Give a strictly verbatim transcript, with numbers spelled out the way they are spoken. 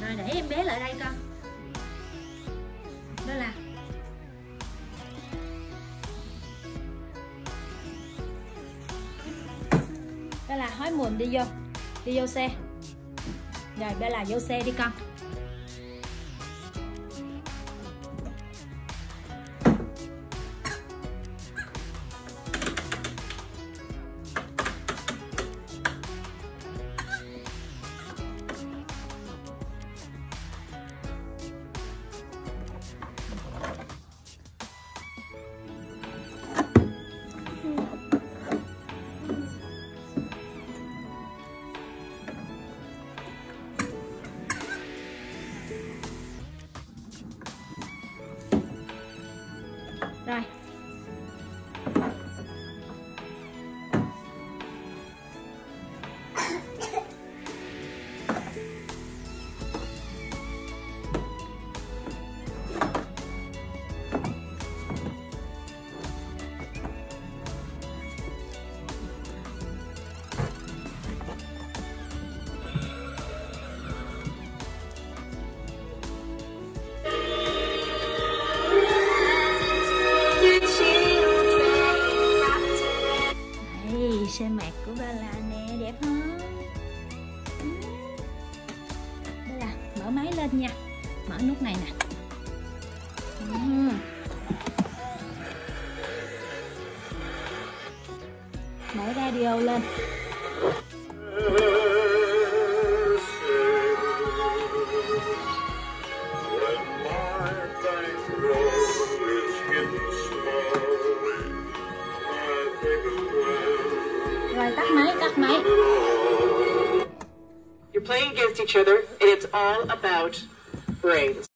Rồi để em bé lại đây con. Đó là Đó là hói mùm đi vô. Đi vô xe. Rồi đây là vô xe đi con. Rồi. Xe mạc của Bella nè, đẹp không? Đây là mở máy lên nha. Mở nút này nè. Mở radio lên. Rồi tắt máy, tắt máy. You're playing against each other and it's all about brains.